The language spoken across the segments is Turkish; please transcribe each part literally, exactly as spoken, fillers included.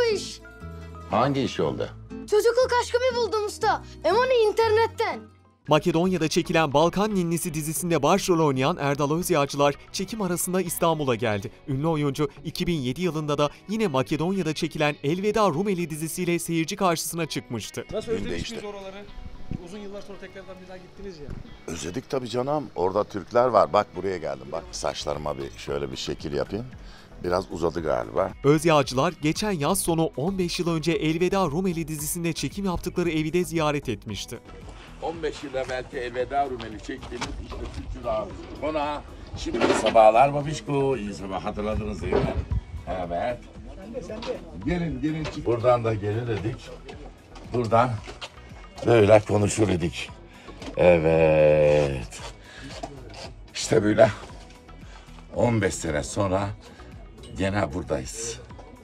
iş. Hangi iş oldu? Çocukluk aşkımı buldum usta. Emoni internetten. Makedonya'da çekilen Balkan Ninnisi dizisinde başrol oynayan Erdal Özyağcılar çekim arasında İstanbul'a geldi. Ünlü oyuncu iki bin yedi yılında da yine Makedonya'da çekilen Elveda Rumeli dizisiyle seyirci karşısına çıkmıştı. Nasıl özlemişsiniz işte. oraları? Uzun yıllar sonra tekrardan bir daha gittiniz ya. Özledik tabii canım. Orada Türkler var. Bak buraya geldim. Bak saçlarıma bir şöyle bir şekil yapayım. Biraz uzadı galiba. Özyağcılar geçen yaz sonu on beş yıl önce Elveda Rumeli dizisinde çekim yaptıkları evi de ziyaret etmişti. on beş yıl evvelki Elveda Rumeli çektiğimiz işte Türkçü abi. Konağı. Şimdi iyi sabahlar babişko. İyi sabah hatırladınız değil mi? Evet. Sen de sen de. Gelin gelin. Buradan da gelir dedik. Buradan böyle konuşur dedik. Evet. İşte böyle on beş sene sonra gene buradayız.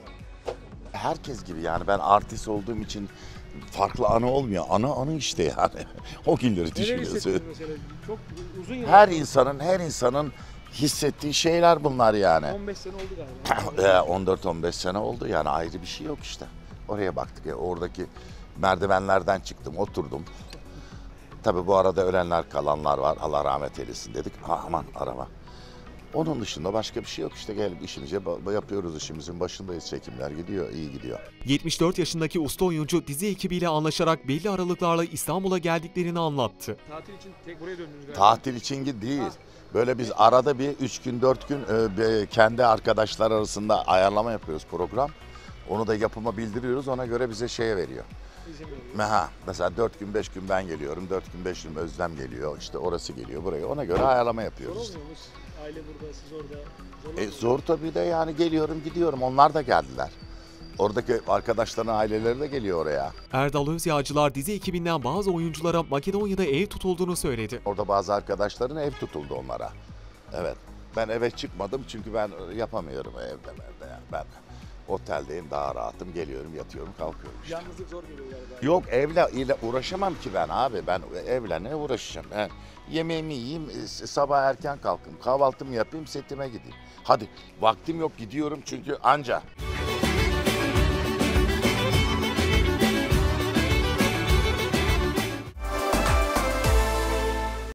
Herkes gibi yani ben artist olduğum için farklı anı olmuyor. Anı anı işte yani. O günleri Neler düşünüyorsun. hissettiniz mesela? Çok uzun yıllar. Her insanın her insanın hissettiği şeyler bunlar yani. on beş sene oldu galiba. on dört on beş sene oldu yani ayrı bir şey yok işte. Oraya baktık ya oradaki merdivenlerden çıktım oturdum. Tabii bu arada ölenler kalanlar var Allah rahmet eylesin dedik. Ha, aman arama. Onun dışında başka bir şey yok işte gelip işimize yapıyoruz işimizin başındayız çekimler gidiyor iyi gidiyor. yetmiş dört yaşındaki usta oyuncu dizi ekibiyle anlaşarak belli aralıklarla İstanbul'a geldiklerini anlattı. Tatil için tek buraya döndünüz galiba. Tatil için değil. Böyle biz arada bir üç gün dört gün e, kendi arkadaşlar arasında ayarlama yapıyoruz program. Onu da yapıma bildiriyoruz ona göre bize şeye veriyor. İzin veriyor. Ha, mesela dört gün beş gün ben geliyorum, dört gün beş gün Özlem geliyor, işte orası geliyor buraya. Ona göre ayarlama Zor yapıyoruz. işte. olmuyor mu? Aile burada, siz orada. Zor E, olmuyor mu? zor tabii de yani geliyorum gidiyorum onlar da geldiler. Oradaki arkadaşların aileleri de geliyor oraya. Erdal Özyağcılar dizi ekibinden bazı oyunculara Makedonya'da ev tutulduğunu söyledi. Orada bazı arkadaşların ev tutuldu onlara. Evet. Ben eve çıkmadım çünkü ben yapamıyorum evde evde yani. Ben oteldeyim daha rahatım geliyorum yatıyorum kalkıyorum işte. Yalnızlık zor geliyor galiba. Yok evle ile uğraşamam ki ben abi. Ben evle ne uğraşacağım? Ben yemeğimi yiyeyim, sabah erken kalkayım, kahvaltımı yapayım, setime gideyim. Hadi vaktim yok gidiyorum çünkü anca.